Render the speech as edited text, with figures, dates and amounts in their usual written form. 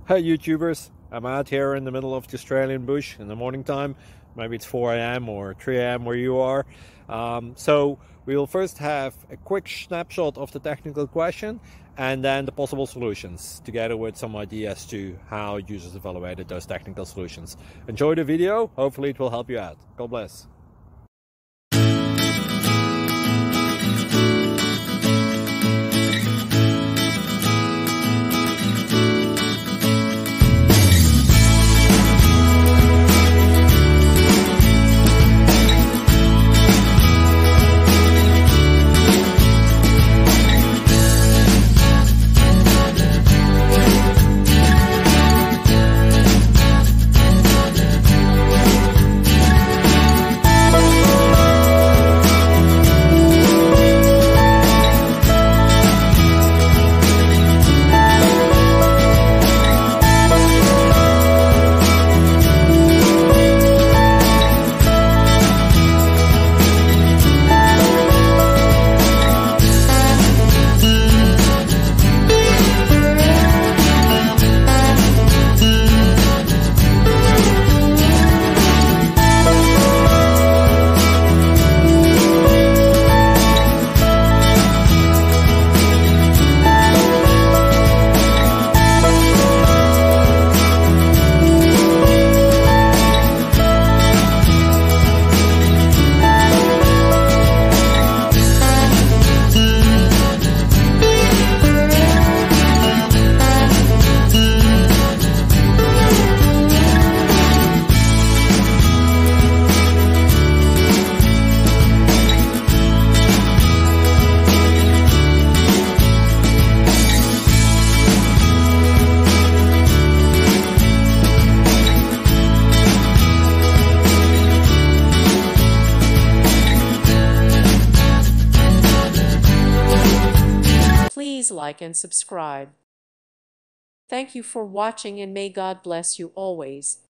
Hey YouTubers, I'm out here in the middle of the Australian bush in the morning time. Maybe it's 4 a.m. or 3 a.m. where you are. So we'll first have a quick snapshot of the technical question and then the possible solutions, together with some ideas to how users evaluated those technical solutions. Enjoy the video, hopefully it will help you out. God bless. Please like and subscribe. Thank you for watching and may God bless you always.